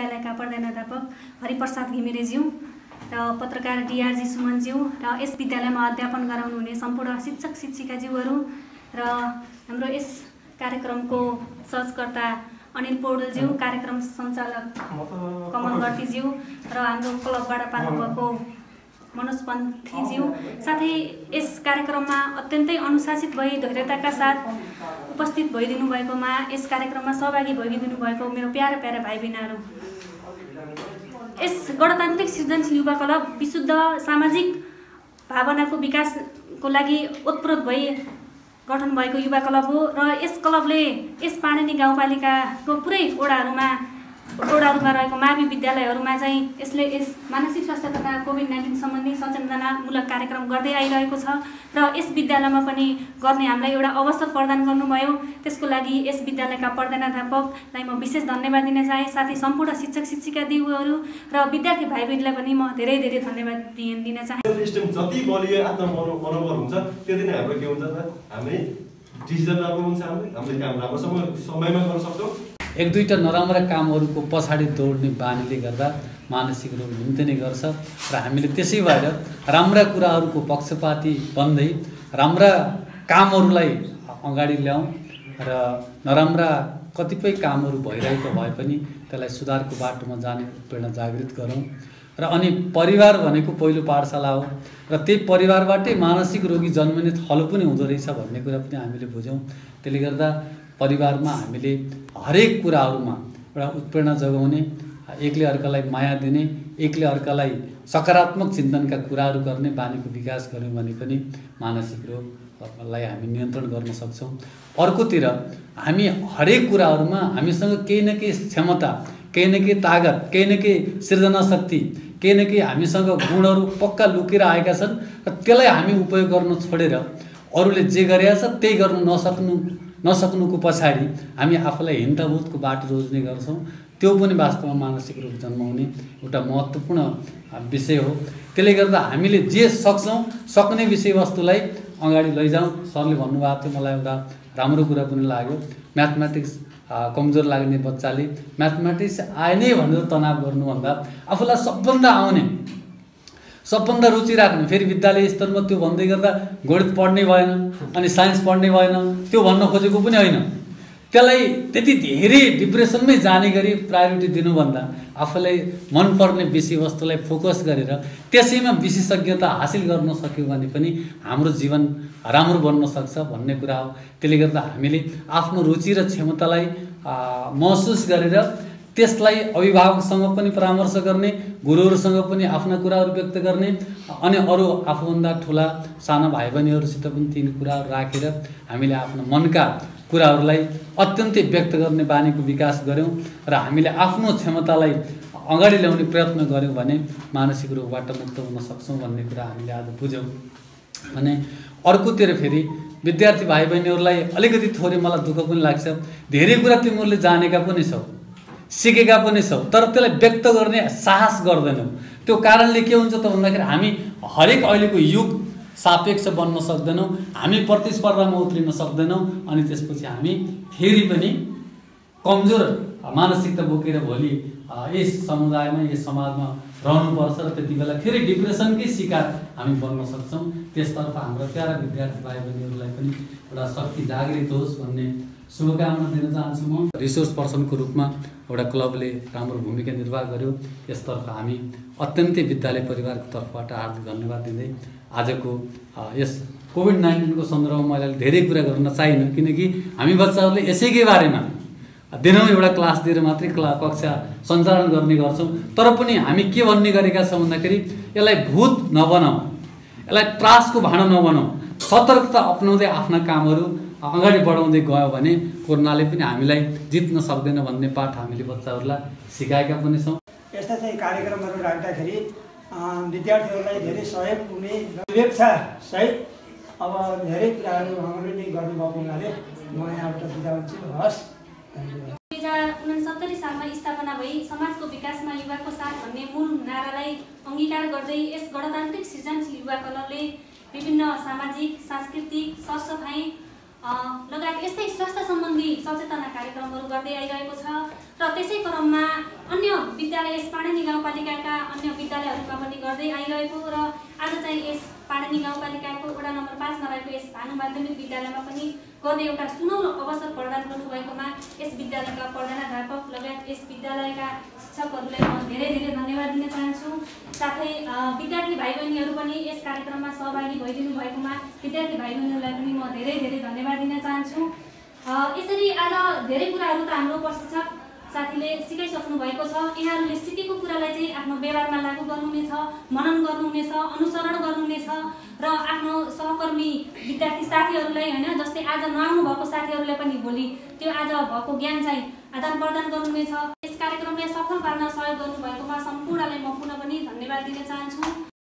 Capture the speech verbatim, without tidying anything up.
विद्यालयका प्रधानाध्यापक हरिप्रसाद घिमिरेज्यू र पत्रकार डिआरजी सुमनज्यू र यस विद्यालयमा अध्यापन गराउनुहुने सम्पूर्ण शिक्षक शिक्षिकाज्यूहरू र हाम्रो यस कार्यक्रमको सर्चकर्ता अनिल पौडेलज्यू, कार्यक्रम सञ्चालक कमल गर्तीज्यू र हाम्रो क्लबबाट पाल्नुभएको मनोज पन्थीज्यू, साथै यस कार्यक्रममा अत्यन्तै अनुशासित भई धैर्यताका साथ उपस्थित भइदिनु भएकोमा, यस कार्यक्रममा सहभागी भइदिनु भएको मेरो प्यारा प्यारा भाइ बहिनीहरू, यस गणतान्त्रिक सृजनशील युवा क्लब विशुद्ध सामाजिक भावनाको विकासको लागि ओतप्रोत भई गठन भएको युवा क्लब हो र यस क्लबले यस पाणिनी गाउँपालिकाको पुरै ओडाहरूमा ओडाहरूमा रहेको मावि विद्यालयहरूमा चाहिँ यसले यस मानसिक स्वास्थ्य तथा कोभिड नाइन्टिन सम्बन्धी सचेतनामूलक कार्यक्रम गर्दै आइरहेको छ र यस विद्यालयमा पनि गर्ने हामीलाई एउटा अवसर प्रदान गर्नुभयो। त्यसको लागि यस विद्यालयका प्रधानाध्यापकलाई म विशेष धन्यवाद दिन चाहे, साथै सम्पूर्ण शिक्षक शिक्षिका दिदीहरू र विद्यार्थी भाइ बहिनीलाई पनि म धेरै धेरै धन्यवाद दिन चाहे। सिस्टम जति बलियो आत्म मनोबल हुन्छ त्यति नै हाम्रो के हुन्छ त हामी डिसिजन राम्रो हुन्छ, हामीले हामीले काम राम्रोसँग समयमा गर्न सक्छौँ। एक दुईवटा नराम्रा कामहरूको पछाडि दौड्ने बानीले गर्दा मानसिक रोग निम्तिने गर्छ र हामीले त्यसै भएर राम्रा कुराहरूको पक्षपाती बन्दै राम्रा कामहरूलाई अगाडि ल्याउँ र नराम्रा कतिपय कामहरू भइरहेको भए पनि त्यसलाई सुधारको बाटोमा जाने प्रेरणा जागृत गरौँ र अनि परिवार भनेको पहिलो पाठशाला हो र त्यही परिवारबाटै मानसिक रोगी जन्मिने थलो पनि हुँदो रहेछ भन्ने कुरा पनि हामीले बुझौँ। त्यसले गर्दा परिवारमा हामीले हरेक कुराहरूमा एउटा उत्प्रेरणा जगाउने, एकले अर्कालाई माया दिने, एकले अर्कालाई सकारात्मक चिन्तनका कुराहरू गर्ने बानीको विकास गऱ्यौँ भने पनि मानसिक रोगलाई हामी नियन्त्रण गर्न सक्छौँ। अर्कोतिर हामी हरेक कुराहरूमा हामीसँग केही न केही क्षमता, केही न केही तागत, केही न केही सृजना शक्ति, केही न केही हामीसँग गुणहरू पक्का लुकेर आएका छन् र त्यसलाई हामी उपयोग गर्न छोडेर अरूले जे गरेका छ त्यही गर्न नसक्नु नसक्नुको पछाडि हामी आफूलाई हिंताबोधको बाटो रोज्ने गर्छौँ। त्यो पनि वास्तवमा मानसिक रोग जन्माउने एउटा महत्त्वपूर्ण विषय हो। त्यसले गर्दा हामीले जे सक्छौँ सक्ने विषयवस्तुलाई अगाडि लैजाउँ। सरले भन्नुभएको थियो, मलाई एउटा राम्रो कुरा पनि लाग्यो, म्याथमेटिक्स कमजोर लाग्ने बच्चाले म्याथमेटिक्स आए नै भनेर तनाव गर्नुभन्दा आफूलाई सबभन्दा आउने, सबभन्दा रुचि राख्ने, फेरि विद्यालय स्तरमा त्यो भन्दै गर्दा गणित पढ्ने भएन अनि साइन्स पढ्ने भएन त्यो भन्न खोजेको पनि होइन। त्यसलाई त्यति धेरै डिप्रेसनमै जाने गरी प्रायोरिटी दिनुभन्दा आफूलाई मनपर्ने विषयवस्तुलाई फोकस गरेर त्यसैमा विशेषज्ञता हासिल गर्न सक्यो भने पनि हाम्रो जीवन राम्रो बन्न सक्छ भन्ने कुरा हो। त्यसले गर्दा हामीले आफ्नो रुचि र क्षमतालाई महसुस गरेर त्यसलाई अभिभावकसँग पनि परामर्श गर्ने, गुरुहरूसँग पनि आफ्ना कुराहरू व्यक्त गर्ने अनि अरू आफूभन्दा ठुला साना भाइ बहिनीहरूसित पनि तीन कुराहरू राखेर हामीले आफ्नो मनका कुराहरूलाई अत्यन्तै व्यक्त गर्ने बानीको विकास गऱ्यौँ र हामीले आफ्नो क्षमतालाई अगाडि ल्याउने प्रयत्न गऱ्यौँ भने मानसिक रोगबाट मुक्त हुन सक्छौँ भन्ने कुरा हामीले आज बुझ्यौँ भने। अर्कोतिर फेरि विद्यार्थी भाइ बहिनीहरूलाई अलिकति थोरै मलाई दुःख पनि लाग्छ, धेरै कुरा तिमीहरूले जानेका पनि छौ, सिकेका पनि छौ, तर त्यसलाई व्यक्त गर्ने साहस गर्दैनौ। त्यो कारणले के हुन्छ त भन्दाखेरि हामी हरेक अहिलेको युग सापेक्ष बन्न सक्दैनौँ, हामी प्रतिस्पर्धामा उत्रिन सक्दैनौँ अनि त्यसपछि हामी फेरि पनि कमजोर मानसिकता बोकेर भोलि यस समुदायमा यस समाजमा रहनुपर्छ र त्यति बेला फेरि डिप्रेसनकै शिकार हामी बन्न सक्छौँ। त्यसतर्फ हाम्रो प्यारा विद्यार्थी भाइ बहिनीहरूलाई पनि एउटा शक्ति जागृत होस् भन्ने शुभकामना दिन चाहन्छु। म रिसोर्स पर्सनको रूपमा एउटा क्लबले राम्रो भूमिका निर्वाह गर्यो, यसतर्फ हामी अत्यन्तै विद्यालय परिवारको तर्फबाट हार्दिक धन्यवाद दिँदै आजको यस कोभिड नाइन्टिनको सन्दर्भमा मैले धेरै कुरा गर्न चाहिनँ, किनकि हामी बच्चाहरूले यसैकै बारेमा दिनौँ एउटा क्लास दिएर मात्रै क्ला कक्षा सञ्चालन गर्ने गर्छौँ। तर पनि हामी के भन्ने गरेका छौँ भन्दाखेरि यसलाई भूत नबनाऊ, यसलाई त्रासको भाँडो नबनाऊ, सतर्कता अपनाउँदै आफ्ना कामहरू अगाडि बढाउँदै गयो भने कोरोनाले पनि हामीलाई जित्न सक्दैन भन्ने पाठ हामीले बच्चाहरूलाई सिकाएका पनि छौँ। यस्ता चाहिँ कार्यक्रमहरू राख्दाखेरि विद्यार्थीहरूलाई धेरै सहयोग हुने शुभेच्छा सहित अब धेरै कुराहरू उहाँहरूले नै गर्नुभएको हुनाले म यहाँबाट बिदा हुन्छु। हस्, दुई हजार उनसत्तरी सालमा स्थापना भई समाजको विकासमा युवाको साथ भन्ने मूल नारालाई अङ्गीकार गर्दै यस गणतान्त्रिक सृजनशील युवा क्लबले विभिन्न सामाजिक, सांस्कृतिक, सरसफाइ लगायत यस्तै स्वास्थ्य सम्बन्धी सचेतना कार्यक्रमहरू गर्दै आइरहेको छ र त्यसै क्रममा अन्य विद्यालय यस पाणिनी गाउँपालिकाका अन्य विद्यालयहरूका पनि गर्दै आइरहेको र आज चाहिँ यस पाणिनी गाउँपालिकाको वडा नम्बर पाँचमा रहेको यस भानु माध्यमिक विद्यालयमा पनि गर्ने एउटा सुनौलो अवसर प्रदान गर्नुभएकोमा यस विद्यालयका प्रधानाध्यापक लगायत यस विद्यालयका शिक्षकहरूलाई म धेरै धेरै धन्यवाद दिन चाहन्छु। साथै विद्यार्थी भाइ बहिनीहरू पनि यस कार्यक्रममा सहभागी भइदिनु भएकोमा विद्यार्थी भाइ बहिनीहरूलाई पनि म धेरै धेरै धन्यवाद दिन चाहन्छु। यसरी आज धेरै कुराहरू त हाम्रो प्रशिक्षक साथीले सिकाइसक्नु भएको छ। यहाँहरूले सिकेको कुरालाई चाहिँ आफ्नो व्यवहारमा लागू गर्नुहुनेछ, मनन गर्नुहुनेछ, अनुसरण गर्नुहुनेछ र आफ्नो सहकर्मी विद्यार्थी साथीहरूलाई होइन जस्तै आज नआउनु भएको साथीहरूलाई पनि भोलि त्यो आज भएको ज्ञान चाहिँ आदान प्रदान गर्नुहुनेछ। यस कार्यक्रमलाई सफल पार्न सहयोग गर्नुभएकोमा सम्पूर्णलाई म पुनः पनि धन्यवाद दिन चाहन्छु।